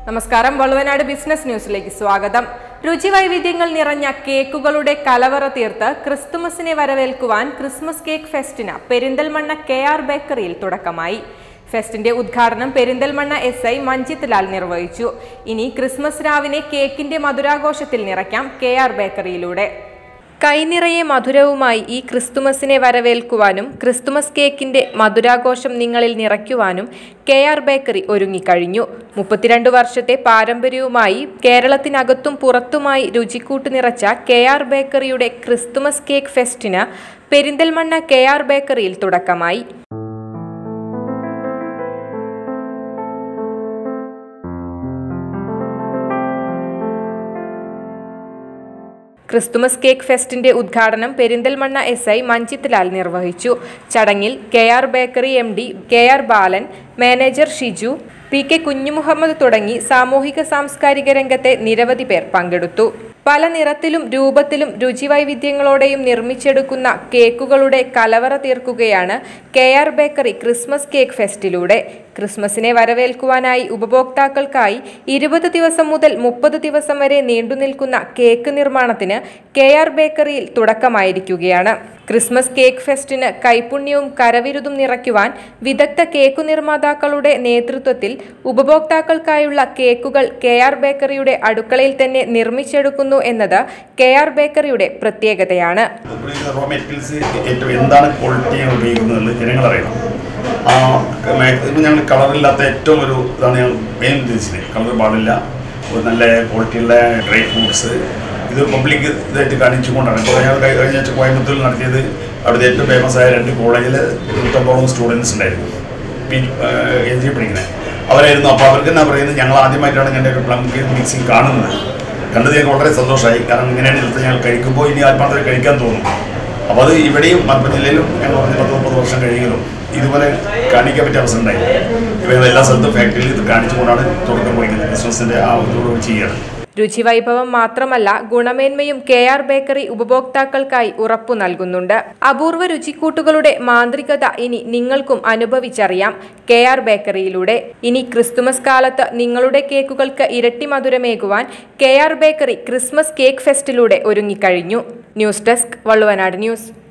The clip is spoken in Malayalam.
നമസ്കാരം. വള്ളുവനാട് ബിസിനസ് ന്യൂസിലേക്ക് സ്വാഗതം. രുചിവൈവിധ്യങ്ങൾ നിറഞ്ഞ കേക്കുകളുടെ കലവറ തീർത്ത് ക്രിസ്തുമസിനെ വരവേൽക്കുവാൻ ക്രിസ്മസ് കേക്ക് ഫെസ്റ്റിന് പെരിന്തൽമണ്ണ KR ബേക്കറിയിൽ തുടക്കമായി. ഫെസ്റ്റിന്റെ ഉദ്ഘാടനം പെരിന്തൽമണ്ണ SI മഞ്ജിത് ലാൽ നിർവഹിച്ചു. ഇനി ക്രിസ്മസ് രാവിനെ കേക്കിന്റെ മധുരാഘോഷത്തിൽ നിറയ്ക്കാം KR ബേക്കറിയിലൂടെ. കൈനിറയെ മധുരവുമായി ഈ ക്രിസ്തുമസിനെ വരവേൽക്കുവാനും ക്രിസ്തുമസ് കേക്കിന്റെ മധുരാഘോഷം നിങ്ങളിൽ നിറയ്ക്കുവാനും KR ബേക്കറി ഒരുങ്ങിക്കഴിഞ്ഞു. 32 വർഷത്തെ പാരമ്പര്യവുമായി കേരളത്തിനകത്തും പുറത്തുമായി രുചിക്കൂട്ട് നിറച്ച KR ബേക്കറിയുടെ ക്രിസ്തുമസ് കേക്ക് ഫെസ്റ്റിന് പെരിന്തൽമണ്ണ KR ബേക്കറിയിൽ തുടക്കമായി. ക്രിസ്തുമസ് കേക്ക് ഫെസ്റ്റിന്റെ ഉദ്ഘാടനം പെരിന്തൽമണ്ണ SI മഞ്ജിത് ലാൽ നിർവഹിച്ചു. ചടങ്ങിൽ KR bakery MD KR Balan, manager Shiju, PK Kunjumuhammad തുടങ്ങി സാമൂഹിക സാംസ്കാരിക രംഗത്തെ നിരവധി പേർ പങ്കെടുത്തു. പല നിറത്തിലും രൂപത്തിലും രുചിവൈവിധ്യങ്ങളോടെയും നിർമ്മിച്ചെടുക്കുന്ന കേക്കുകളുടെ കലവറ തീർക്കുകയാണ് KR ബേക്കറി ക്രിസ്മസ് കേക്ക് ഫെസ്റ്റിലൂടെ. ക്രിസ്മസിനെ വരവേൽക്കുവാനായി ഉപഭോക്താക്കൾക്കായി 20 ദിവസം മുതൽ 30 ദിവസം വരെ നീണ്ടുനിൽക്കുന്ന കേക്ക് നിർമ്മാണത്തിന് KR ബേക്കറിയിൽ തുടക്കമായിരിക്കുകയാണ്. ക്രിസ്മസ് കേക്ക് ഫെസ്റ്റിന് കൈപുണ്യവും കരവിരുതും നിറയ്ക്കുവാൻ വിദഗ്ധ കേക്കു നിർമ്മാതാക്കളുടെ നേതൃത്വത്തിൽ ഉപഭോക്താക്കൾക്കായുള്ള കേക്കുകൾ KR ബേക്കറിയുടെ അടുക്കളയിൽ തന്നെ നിർമ്മിച്ചെടുക്കുന്നു എന്നത് KR ബേക്കറിയുടെ പ്രത്യേകതയാണ്. ഞങ്ങൾ കളറില്ലാത്ത ഏറ്റവും ഒരു ഇതാണ് ഞങ്ങൾ മെയിൻ ഉദ്ദേശിച്ചത്. കളർ പാടില്ല, ഒരു നല്ല ക്വാളിറ്റിയുള്ള ഡ്രൈ ഫ്രൂട്ട്സ് ഇത് പബ്ലിക് ഇതായിട്ട് കാണിച്ചുകൊണ്ടാണ്. ഇപ്പോൾ ഞങ്ങൾ കഴിഞ്ഞ കോയമ്പത്തൂരിൽ നടത്തിയത് അവിടുത്തെ ഏറ്റവും ഫേമസ് ആയ 2 കോളേജിൽ 150 സ്റ്റുഡൻസ് ഉണ്ടായിരുന്നു, PG പഠിക്കുന്നത് അവരായിരുന്നു. അപ്പോൾ അവർക്ക് എന്നാ പറയുന്നത്, ഞങ്ങൾ ആദ്യമായിട്ടാണ് ഇങ്ങനെ ഒരു പ്ലം കേക്ക് മിക്സിങ് കാണുന്നത്. കണ്ടത് ഞങ്ങൾക്ക് വളരെ സന്തോഷമായി. കാരണം ഇങ്ങനെയാണ് ചിലപ്പോൾ ഞങ്ങൾ കഴിക്കുമ്പോൾ ഇനി ആത്മാർത്ഥമായി കഴിക്കാൻ തോന്നും. അപ്പോൾ അത് ഇവിടെയും മലപ്പുറം ജില്ലയിലും ഞങ്ങൾ 10-30 വർഷം കഴിയുമല്ലോ ഇതുപോലെ കാണിക്കാൻ പറ്റിയ അവസരം ഉണ്ടായി. ഇവ എല്ലാ സ്ഥലത്തും ഫാക്ടറിയിൽ ഇത് കാണിച്ചുകൊണ്ടാണ് തുടക്കം കുറിക്കുന്നത്. ക്രിസ്മസിൻ്റെ ആ ഇതോടുകൂടി ചെയ്യുകയാണ്. രുചിവൈഭവം മാത്രമല്ല, ഗുണമേന്മയും KR ബേക്കറി ഉപഭോക്താക്കൾക്കായി ഉറപ്പു നൽകുന്നുണ്ട്. അപൂർവ രുചിക്കൂട്ടുകളുടെ മാന്ത്രികത ഇനി നിങ്ങൾക്കും അനുഭവിച്ചറിയാം KR ബേക്കറിയിലൂടെ. ഇനി ക്രിസ്തുമസ് കാലത്ത് നിങ്ങളുടെ കേക്കുകൾക്ക് ഇരട്ടി മധുരമേകുവാൻ KR ബേക്കറി ക്രിസ്മസ് കേക്ക് ഫെസ്റ്റിലൂടെ ഒരുങ്ങിക്കഴിഞ്ഞു. News desk, Valluvanad news.